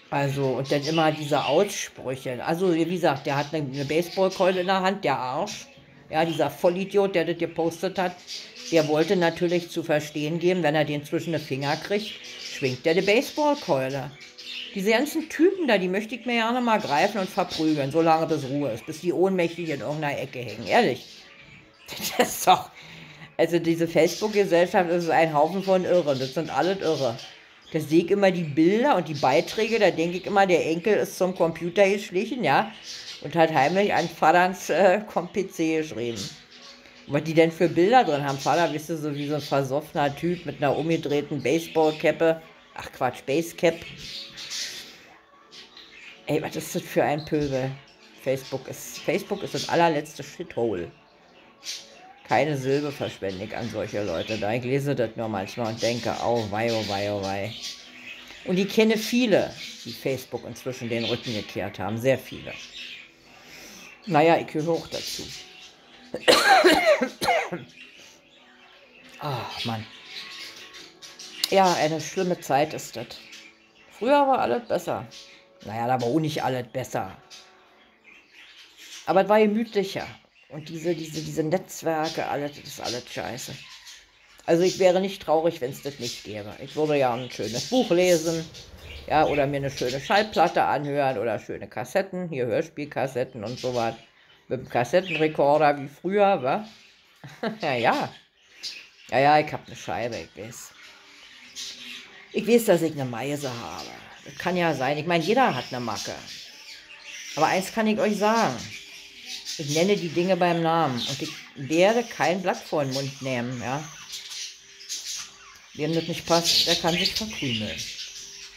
Also, und dann immer diese Aussprüche. Also, wie gesagt, der hat eine Baseballkeule in der Hand, der Arsch. Ja, dieser Vollidiot, der das gepostet hat, der wollte natürlich zu verstehen geben, wenn er den zwischen die Finger kriegt, schwingt der die Baseballkeule. Diese ganzen Typen da, die möchte ich mir ja noch mal greifen und verprügeln, solange bis Ruhe ist, bis die ohnmächtig in irgendeiner Ecke hängen. Ehrlich. Das ist doch. Also diese Facebook-Gesellschaft ist ein Haufen von Irren. Das sind alles Irre. Da sehe ich immer die Bilder und die Beiträge, da denke ich immer, der Enkel ist zum Computer geschlichen, ja, und hat heimlich an Vaterns PC geschrieben. Und was die denn für Bilder drin haben? Vater, wisst ihr, so wie so ein versoffener Typ mit einer umgedrehten Baseballcappe. Ach Quatsch, Basecap. Ey, was ist das für ein Pöbel? Facebook ist das allerletzte Shithole. Keine Silbe verschwende ich an solche Leute da. Ich lese das nur manchmal und denke, oh wei, oh wei, oh wei. Und ich kenne viele, die Facebook inzwischen den Rücken gekehrt haben. Sehr viele. Naja, ich gehöre auch dazu. Ach, Mann. Ja, eine schlimme Zeit ist das. Früher war alles besser. Naja, da war auch nicht alles besser. Aber es war gemütlicher. Und diese Netzwerke, alles, das ist alles scheiße. Also ich wäre nicht traurig, wenn es das nicht gäbe. Ich würde ja ein schönes Buch lesen, ja, oder mir eine schöne Schallplatte anhören oder schöne Kassetten, hier Hörspielkassetten und so was. Mit dem Kassettenrekorder wie früher, wa? Ja, ja. Ja, ja, ich habe eine Scheibe, ich weiß. Ich weiß, dass ich eine Meise habe. Das kann ja sein. Ich meine, jeder hat eine Macke. Aber eins kann ich euch sagen. Ich nenne die Dinge beim Namen und ich werde kein Blatt vor den Mund nehmen, ja. Wem das nicht passt, der kann sich verkrümeln.